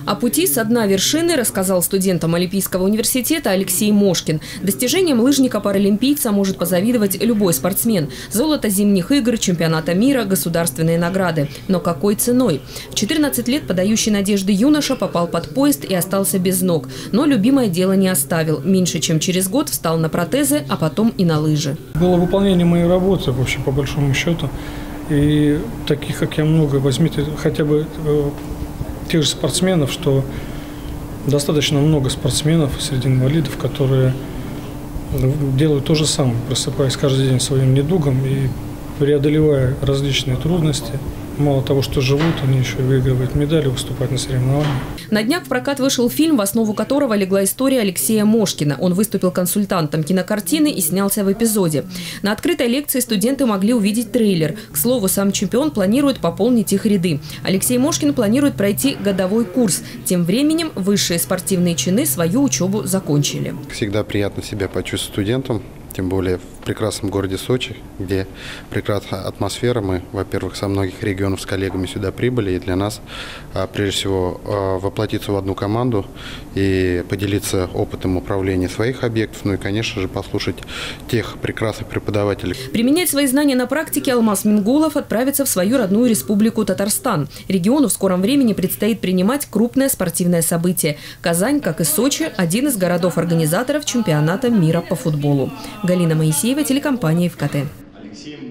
О пути со дна вершины рассказал студентам Олимпийского университета Алексей Мошкин. Достижением лыжника-паралимпийца может позавидовать любой спортсмен. Золото зимних игр, чемпионата мира, государственные награды. Но какой ценой? В 14 лет подающий надежды юноша попал под поезд и остался без ног. Но любимое дело не оставил. Меньше чем через год встал на протезы, а потом и на лыжи. Было выполнение моей работы, вообще, по большому счету. И таких, как я, много. Возьмите хотя бы тех же спортсменов, что достаточно много спортсменов среди инвалидов, которые делают то же самое, просыпаясь каждый день своим недугом и преодолевая различные трудности. Мало того, что живут, они еще и выигрывают медали, выступают на соревнованиях. На днях в прокат вышел фильм, в основу которого легла история Алексея Мошкина. Он выступил консультантом кинокартины и снялся в эпизоде. На открытой лекции студенты могли увидеть трейлер. К слову, сам чемпион планирует пополнить их ряды. Алексей Мошкин планирует пройти годовой курс. Тем временем высшие спортивные чины свою учебу закончили. Всегда приятно себя почувствовать студентом. Тем более в прекрасном городе Сочи, где прекрасная атмосфера. Мы, во-первых, со многих регионов с коллегами сюда прибыли. И для нас, прежде всего, воплотиться в одну команду и поделиться опытом управления своих объектов. Ну и, конечно же, послушать тех прекрасных преподавателей. Применять свои знания на практике Алмаз Мингулов отправится в свою родную республику Татарстан. Региону в скором времени предстоит принимать крупное спортивное событие. Казань, как и Сочи, один из городов-организаторов чемпионата мира по футболу. Галина Моисеева, телекомпания ФКТ.